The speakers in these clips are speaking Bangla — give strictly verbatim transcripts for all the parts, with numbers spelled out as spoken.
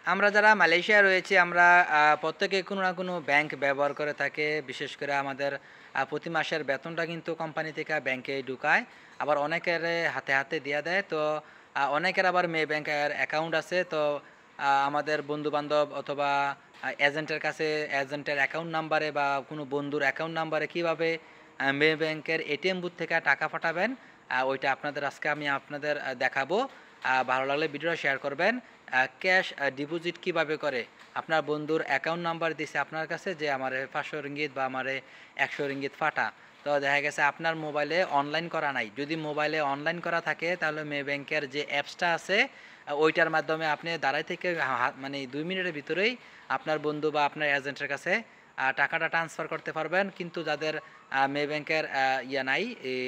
আমরা যারা মালয়েশিয়ায় রয়েছি আমরা আহ, প্রত্যেকে কোনো না কোনো ব্যাংক ব্যবহার করে থাকে। বিশেষ করে আমাদের আহ, প্রতি মাসের বেতনটা কিন্তু কোম্পানি থেকে ব্যাংকে ঢুকায়। আবার অনেকের হাতে হাতে দিয়ে দেয়। তো আহ, অনেকের আবার মে ব্যাংকের অ্যাকাউন্ট আছে। তো আহ, আমাদের বন্ধু বান্ধব অথবা এজেন্টের কাছে এজেন্টের অ্যাকাউন্ট নাম্বারে বা কোনো বন্ধুর অ্যাকাউন্ট নাম্বারে কীভাবে মে ব্যাংকের এটিএম বুথ থেকে টাকা পাঠাবেন, আহ, ওইটা আপনাদের আজকে আমি আপনাদের আহ, দেখাবো। আহ, ভালো লাগলে ভিডিওটা শেয়ার করবেন। ক্যাশ ডিপোজিট কিভাবে করে, আপনার বন্ধুর অ্যাকাউন্ট নাম্বার দিছে আপনার কাছে যে আমার পাঁচশো রিঙ্গিত বা আমার একশো রিঙ্গিত ফাটা। তো দেখা গেছে আপনার মোবাইলে অনলাইন করা নাই। যদি মোবাইলে অনলাইন করা থাকে তাহলে মে ব্যাংকের যে অ্যাপসটা আছে আহ, ওইটার মাধ্যমে আপনি দাঁড়াই থেকে হা- মানে দুই মিনিটের ভিতরেই আপনার বন্ধু বা আপনার এজেন্টের কাছে আহ, টাকাটা ট্রান্সফার করতে পারবেন। কিন্তু যাদের আহ, মে ব্যাংকের আহ, ইয়ে নাই,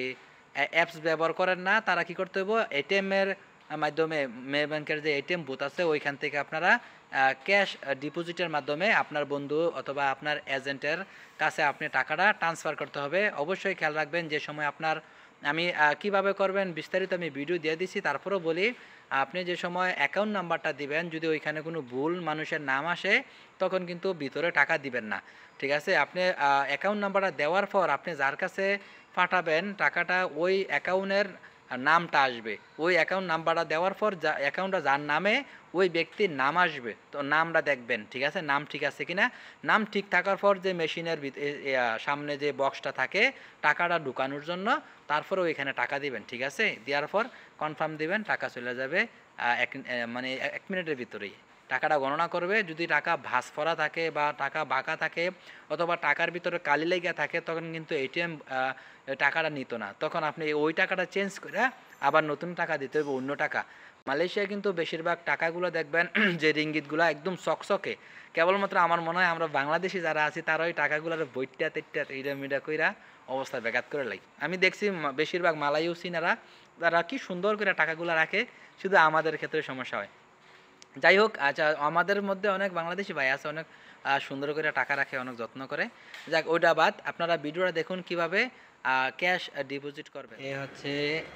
অ্যাপস ব্যবহার করেন না, তারা কি করতে হবে, এটিএম এর মাধ্যমে মে ব্যাংকের যে এটিএম বুথ আছে ওইখান থেকে আপনারা ক্যাশ ডিপোজিটের মাধ্যমে আপনার বন্ধু অথবা আপনার এজেন্টের কাছে আপনি টাকাটা ট্রান্সফার করতে হবে। অবশ্যই খেয়াল রাখবেন যে সময় আপনার, আমি আহ, কিভাবে করবেন বিস্তারিত আমি ভিডিও দিয়ে দিছি, তারপরেও বলি আপনি যে সময় অ্যাকাউন্ট নাম্বারটা দিবেন যদি ওইখানে কোনো ভুল মানুষের নাম আসে তখন কিন্তু ভিতরে টাকা দিবেন না। ঠিক আছে, আপনি অ্যাকাউন্ট নাম্বারটা দেওয়ার পর আপনি যার কাছে পাঠাবেন টাকাটা ওই অ্যাকাউন্টের নামটা আসবে। ওই অ্যাকাউন্ট নাম্বারটা দেওয়ার পর যা অ্যাকাউন্টটা যার নামে ওই ব্যক্তির নাম আসবে, তো নামটা দেখবেন ঠিক আছে, নাম ঠিক আছে কিনা। নাম ঠিক থাকার পর যে মেশিনের সামনে যে বক্সটা থাকে টাকাটা ঢুকানোর জন্য, তারপরে ওইখানে টাকা দিবেন। ঠিক আছে, দেওয়ার পর কনফার্ম দিবেন, টাকা চলে যাবে আহ, এক মানে এক মিনিটের ভিতরেই টাকাটা গণনা করবে। যদি টাকা ভাঁজ করা থাকে বা টাকা বাঁকা থাকে অথবা টাকার ভিতরে কালি লেগে থাকে তখন কিন্তু এটিএম টাকাটা নিত না, তখন আপনি ওই টাকাটা চেঞ্জ করে আবার নতুন টাকা দিতে হবে, অন্য টাকা। মালয়েশিয়া কিন্তু বেশিরভাগ টাকাগুলো দেখবেন যে রিঙ্গিতগুলো একদম চকচকে। কেবলমাত্র আমার মনে হয় আমরা বাংলাদেশি যারা আছি তারা ওই টাকাগুলোর বইটা তেটটা ইটা মিটা কইরা অবস্থা ব্যাঘাত করে লাই। আমি দেখছি বেশিরভাগ মালায়ু সিনারা তারা কি সুন্দর করে টাকাগুলো রাখে, শুধু আমাদের ক্ষেত্রে সমস্যা হয়। যাই হোক, আচ্ছা, আমাদের মধ্যে অনেক বাংলাদেশি ভাই আছে, অনেক সুন্দর করে টাকা রাখে, অনেক যত্ন করে। যাক, ওইটা বাদ, আপনারা ভিডিওটা দেখুন কিভাবে ক্যাশ ডিপোজিট করবে। এ হচ্ছে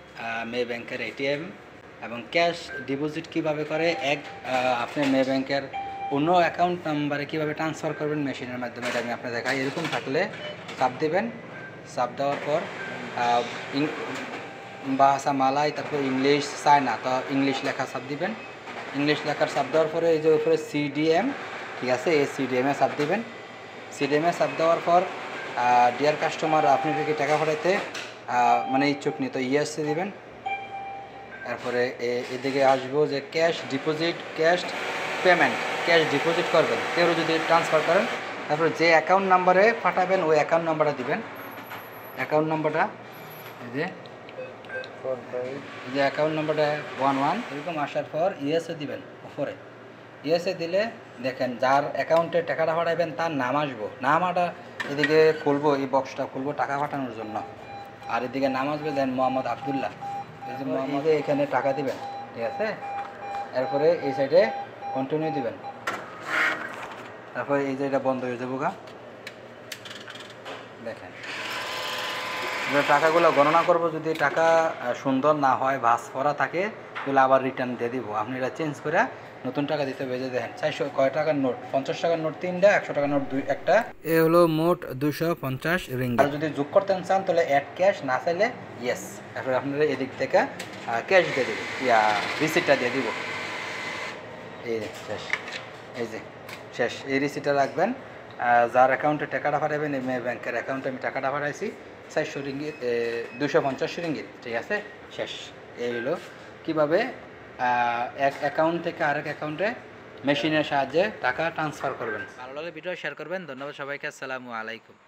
মে ব্যাংকের এটিএম এবং ক্যাশ ডিপোজিট কিভাবে করে, এক আপনি মে ব্যাংকের অন্য অ্যাকাউন্ট নাম্বারে কীভাবে ট্রান্সফার করবেন মেশিনের মাধ্যমে, এটা আমি আপনার দেখাই। এরকম থাকলে চাপ দেবেন, চাপ দেওয়ার পর ভাষা মালাই, তারপর ইংলিশ চায়না, তো ইংলিশ লেখা চাপ দিবেন। ইংলিশ লেখার চাপ দেওয়ার পরে এই যে উপরে সিডিএম, ঠিক আছে, এই সিডিএমে চাপ দিবেন। সিডিএমে চাপ দেওয়ার পর ডিয়ার কাস্টমার আপনি যদি টাকা পাঠাইতে মানে ইচ্ছুক নি, তো ইয়েসে দিবেন। তারপরে এদিকে আসবো যে cash deposit, cash payment, cash deposit করবেন কেউ যদি ট্রান্সফার করেন, তারপরে যে অ্যাকাউন্ট নাম্বারে পাঠাবেন ওই অ্যাকাউন্ট নাম্বারটা দিবেন। অ্যাকাউন্ট নাম্বারটা এই যে যে অ্যাকাউন্ট নাম্বারটা ওয়ান ওয়ান এরকম আসার পর ইয়েসে দিবেন উপরে। ইয়েসে দিলে দেখেন যার অ্যাকাউন্টে টাকাটা পাঠাবেন তার নাম আসবো, নামটা এদিকে খুলবো, এই বক্সটা খুলবো টাকা পাঠানোর জন্য, আর এদিকে নাম আসবে দেন মোহাম্মদ আবদুল্লাহ। এই যে মোহাম্মদে এখানে টাকা দিবেন, ঠিক আছে। এরপরে এই সাইডে কন্টিনিউ দিবেন, তারপরে এই যে এটা বন্ধ হয়ে যাবো গা। দেখেন টাকাগুলো গণনা করব, যদি টাকা সুন্দর না হয় ভাস করা থাকে তাহলে আবার রিটার্ন দিয়ে দিব। আপনি এটা চেঞ্জ করে নতুন টাকা দিতে বেজে দেখেন চারশো কয় টাকার নোট, পঞ্চাশ টাকার নোট তিনটা, একশো টাকার নোট দুই একটা, এ হলো মোট দুশো পঞ্চাশ রিঙ্গিত। আর যদি যোগ করতে চান তাহলে অ্যাড ক্যাশ, না চাইলে ইয়েস। তারপরে আপনারা এদিক থেকে ক্যাশ দিয়ে দিব, ইয়া রিসিপ্টটা দিয়ে দিব। এই শেষ, এই যে শেষ, এই রিসিপ্টটা রাখবেন। যার অ্যাকাউন্টে টাকাটা পাঠাবেন, এই ব্যাংকের অ্যাকাউন্টে আমি টাকাটা পাঠাইছি চারশো রিঙ্গিত, দুশো পঞ্চাশ রিঙ্গিত, ঠিক আছে, শেষ। এই হলো কীভাবে এক অ্যাকাউন্ট থেকে আরেক অ্যাকাউন্টে মেশিনের সাহায্যে টাকা ট্রান্সফার করবেন। ভালো লাগলে ভিডিও শেয়ার করবেন। ধন্যবাদ সবাইকে, আসসালামু আলাইকুম।